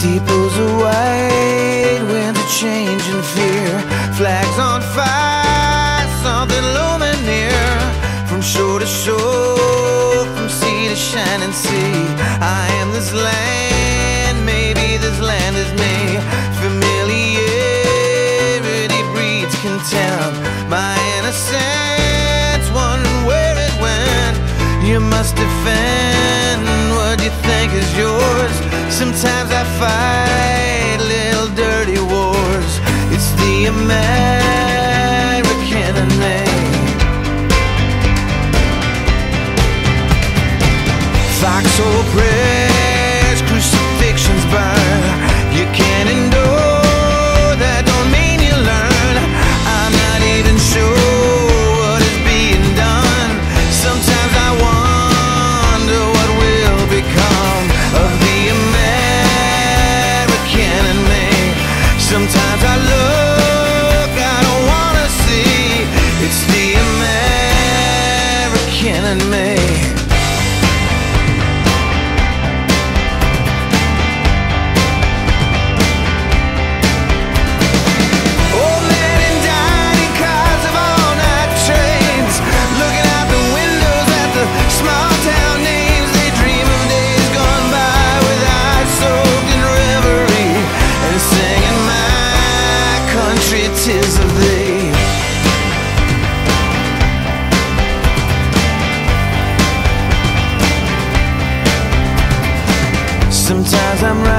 Steeples are white, winds are changing fear. Flags on fire, something looming near. From shore to shore, from sea to shining sea, I am this land, maybe this land is me. Familiarity breeds contempt. My innocence, wondering where it went. You must defend what you think is yours. Sometimes I fight little dirty wars. It's the American in me. Foxhole prayers, crucifixions burn. You can't endure, that don't mean you learn. I'm not even sure what is being done. Sometimes I wonder what will become of the American in me. Sometimes I look, I don't wanna see. It's the American in me. Tis of thee. Sometimes I'm right.